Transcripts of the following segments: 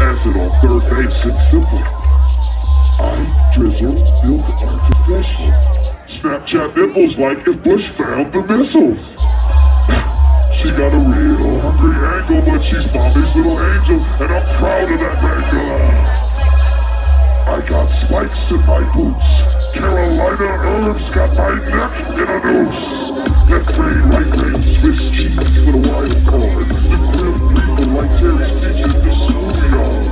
acid on third base, it's simple. I drizzle, build artificial. Snapchat nipples like if Bush found the missiles. She got a real hungry angle, but she's mommy's little angel, and I'm proud of that angle. I got spikes in my boots. Carolina herbs got my neck in a noose. Left brain, right brain, Swiss cheese for the wild card. The grim people like Terry teaching the schoolyard.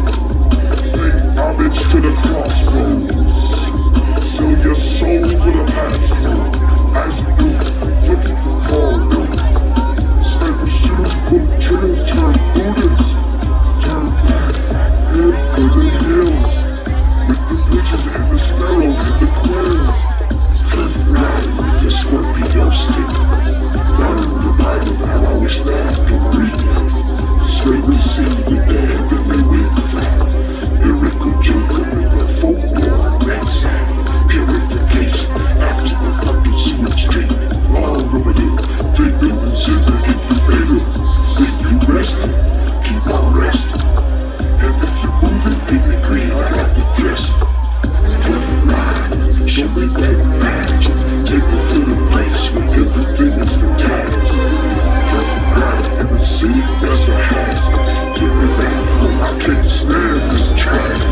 Pay homage to the crossroads. Sell your soul for the password. As you flip the card. Sniper shooter, pull trigger, turn Buddhist. Turn back, head for the hill. With the bitches and the sparrow and the quail. Fifth ride with the Scorpio stick. Learn the Bible, how I wish that I could read it. Straight receive with the heavenly wind. Lyrical joker with the folklore knapsack. Purification after the fucking sewage treatment. All over it. Fake news in the incubator. If you resting, keep on resting. And if you're moving in the green, I got the dress. Fifth ride, show me that match. Take it to the place where everything is attached. Fifth ride, in the city, that's a hat. Give me that home, I can't stand this trash.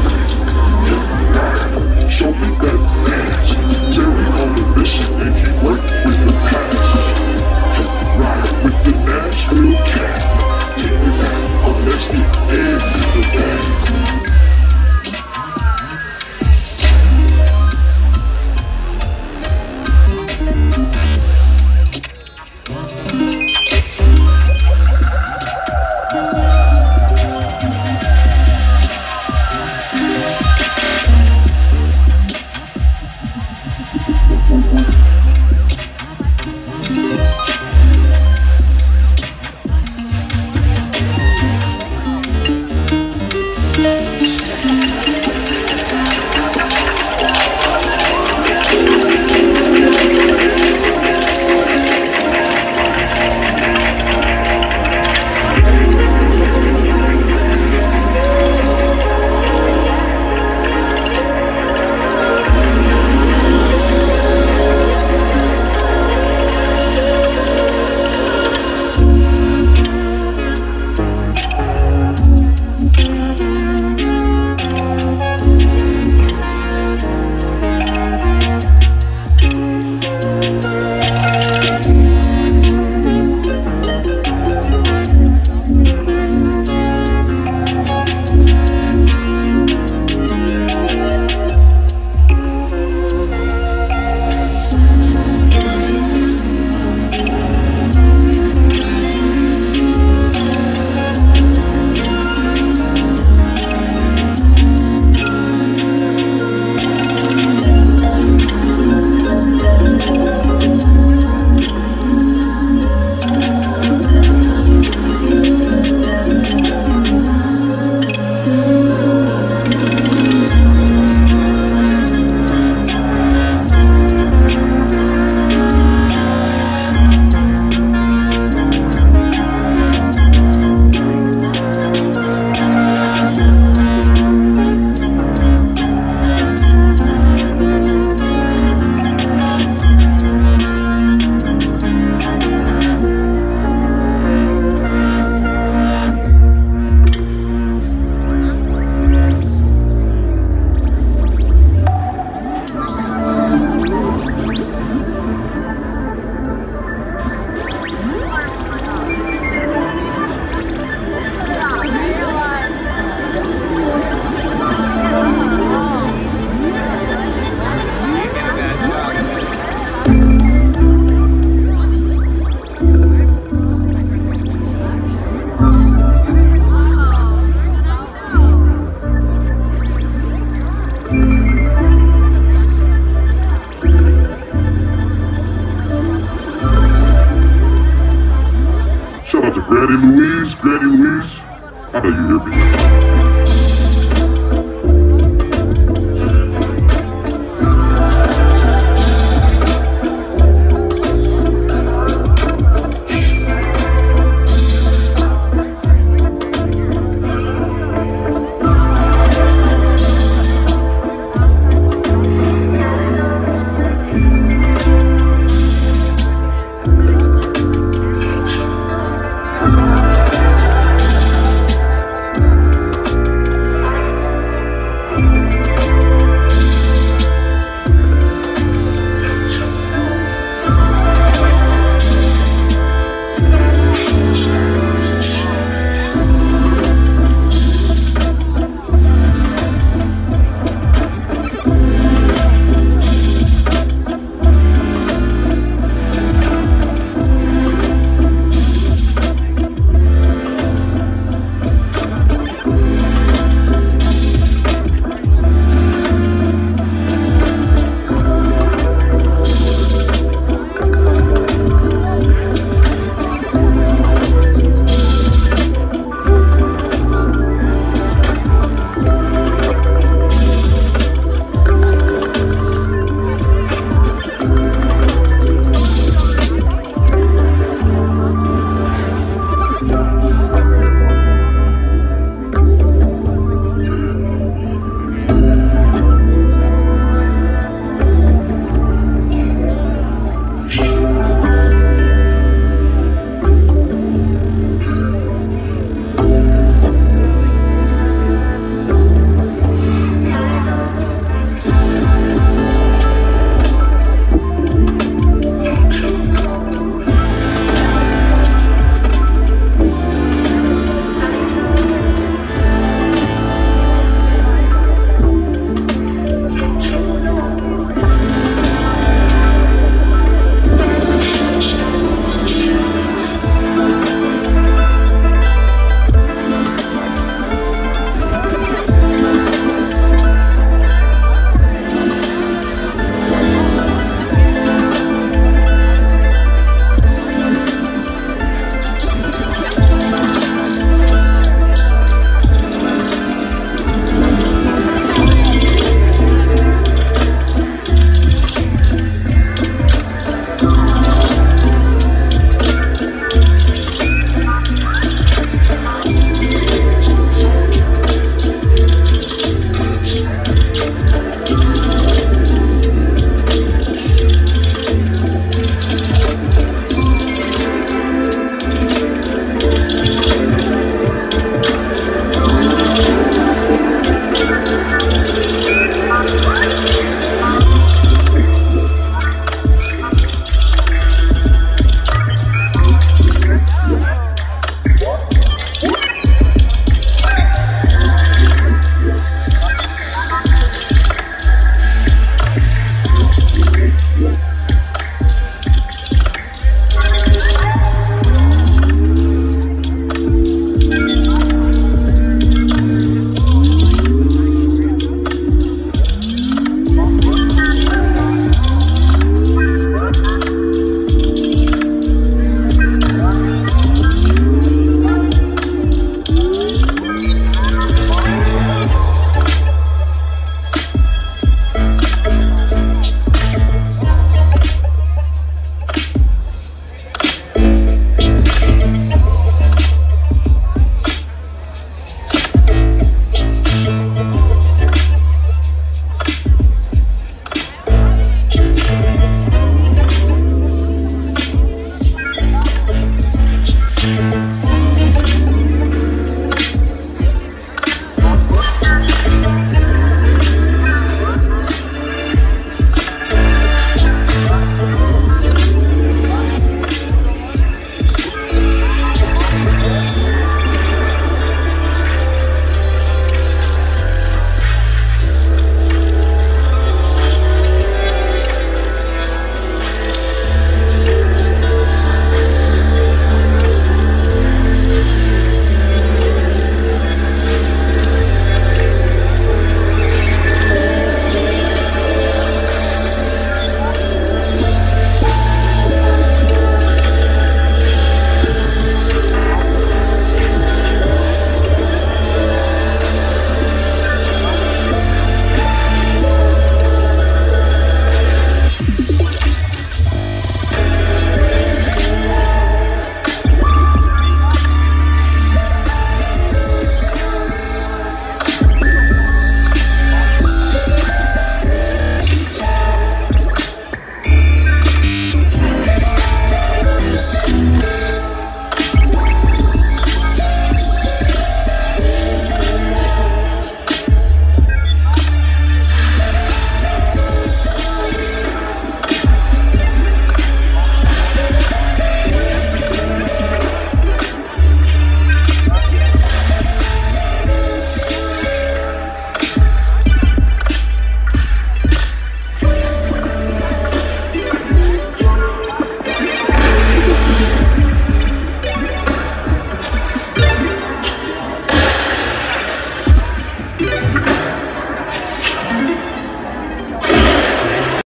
Fifth ride, show me that match. Terry on the mission and he worked with the patch. Fifth ride with the Nashville cat. Take me back, oh let's get eggs in the bag. Granny Louise, I know you hear me.